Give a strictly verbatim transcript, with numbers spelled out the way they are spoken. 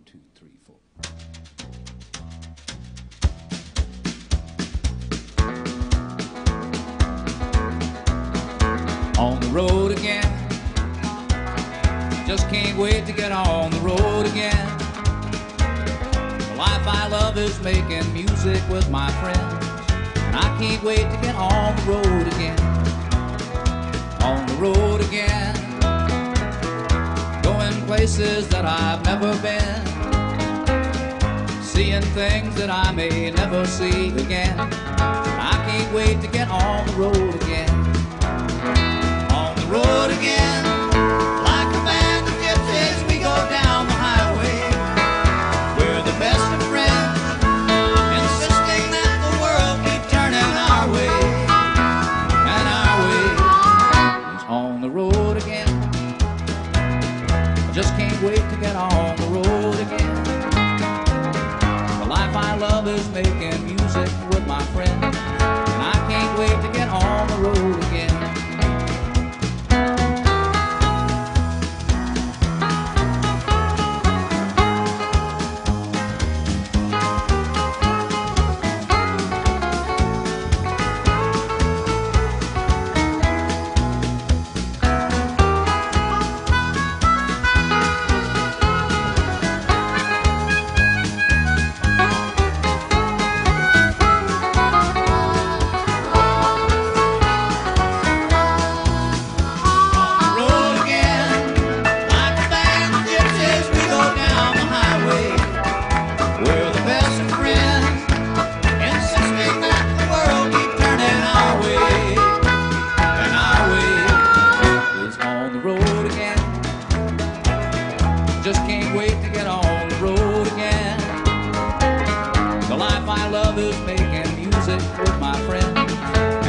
two, three, four. On the road again, just can't wait to get on the road again. The life I love is making music with my friends, and I can't wait to get on the road again. On the road again, going places that I've never been, seeing things that I may never see again. I can't wait to get on the road again. On the road again, like a band of gypsies, we go down the highway. We're the best of friends, insisting that the world keep turning our way. And our way is on the road again. I just can't wait to get on the road again. The life I love is making music with my friends, and I can't wait to get on the road again. Just can't wait to get on the road again. The life I love is making music with my friends.